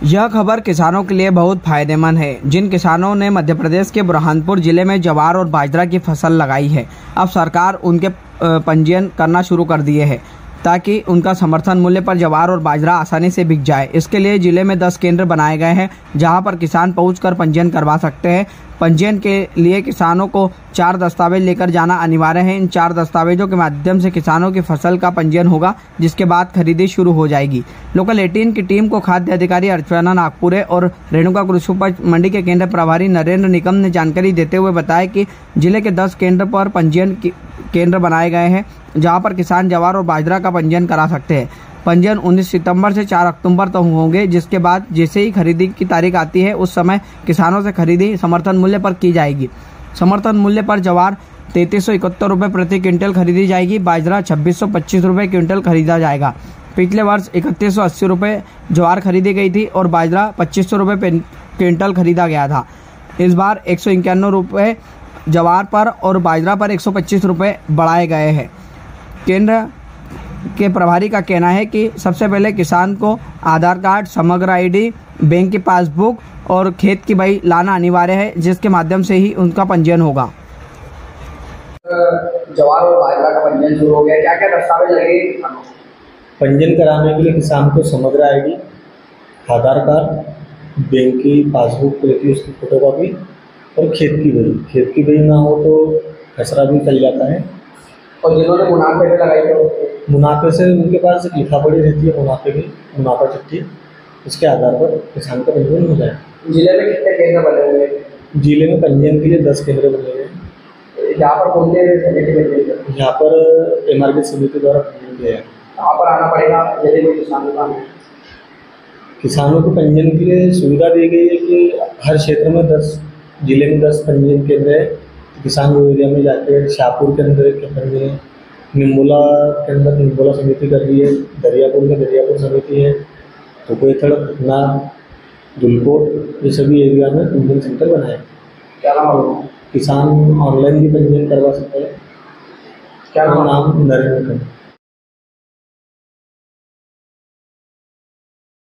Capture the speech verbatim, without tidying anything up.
यह खबर किसानों के लिए बहुत फायदेमंद है। जिन किसानों ने मध्य प्रदेश के बुरहानपुर जिले में ज्वार और बाजरा की फसल लगाई है, अब सरकार उनके पंजीयन करना शुरू कर दिए है ताकि उनका समर्थन मूल्य पर ज्वार और बाजरा आसानी से बिक जाए। इसके लिए जिले में दस केंद्र बनाए गए हैं जहां पर किसान पहुंचकर पंजीयन करवा सकते हैं। पंजीयन के लिए किसानों को चार दस्तावेज लेकर जाना अनिवार्य है। इन चार दस्तावेजों के माध्यम से किसानों की फसल का पंजीयन होगा, जिसके बाद खरीदी शुरू हो जाएगी। लोकल अठारह की टीम को खाद्य अधिकारी अर्चना नागपुरे और रेणुका कृषि उपज मंडी के केंद्र प्रभारी नरेंद्र निकम ने जानकारी देते हुए बताया कि जिले के दस केंद्र पर पंजीयन केंद्र बनाए गए हैं जहां पर किसान ज्वार और बाजरा का पंजीयन करा सकते हैं। पंजीयन उन्नीस सितंबर से चार अक्टूबर तक होंगे, जिसके बाद जैसे ही खरीदी की तारीख आती है उस समय किसानों से खरीदी समर्थन मूल्य पर की जाएगी। समर्थन मूल्य पर ज्वार तैंतीस सौ इकहत्तर रुपये प्रति क्विंटल खरीदी जाएगी, बाजरा छब्बीस सौ पच्चीस रुपये क्विंटल खरीदा जाएगा। पिछले वर्ष इकतीस सौ अस्सी रुपये ज्वार खरीदी गई थी और बाजरा पच्चीस सौ रुपये क्विंटल खरीदा गया था। इस बार एक सौ इक्यानवे रुपये ज्वार पर और बाजरा पर एक सौ पच्चीस रुपये बढ़ाए गए हैं। केंद्र के प्रभारी का कहना है कि सबसे पहले किसान को Aadhaar card, Samagra ID, bank की पासबुक और खेत की बही लाना अनिवार्य है, जिसके माध्यम से ही उनका पंजीयन होगा। ज्वार और बाजरा का पंजीयन शुरू हो गया, क्या क्या दस्तावेज लगेंगे? पंजीयन कराने के लिए किसान को Samagra ID, Aadhaar card, bank की पासबुक रहती है उसकी फोटोकॉपी और खेत की बही। खेत की बही ना हो तो खसरा भी चल जाता है। और जिन्होंने मुनाफे पे लगाई तो मुनाफे से उनके पास एक लिखा पड़ी रहती है मुनाफे की मुनाफा चिट्ठी, उसके आधार पर किसान का पंजीयन हो जाए। जिले में कितने केंद्र बने हुए हैं? जिले में पंजीयन के लिए दस केंद्र बने हुए हैं। यहाँ पर कौन से समिति बनी है? यहाँ पर एम आर के समिति द्वारा पंजीयन किया है। कहाँ पर आना पड़ेगा यदि कोई किसान का? किसानों को पंजीयन के लिए सुविधा दी गई है कि हर क्षेत्र में दस जिले में दस पंजीयन केंद्र है। किसान वो एरिया में जाके शाहपुर के अंदर एक पंजीयन है, निम्बोला के अंदर निम्बोला समिति कर रही है, दरियापुर में दरियापुर समिति है, तो कोईथड़, पटना, दुलकोट, ये सभी एरिया में पंजीयन सेंटर बनाए। क्या नाम होगा? किसान ऑनलाइन भी पंजीयन करवा सकते हैं। क्या नाम? नाम नरेंद्र निकम।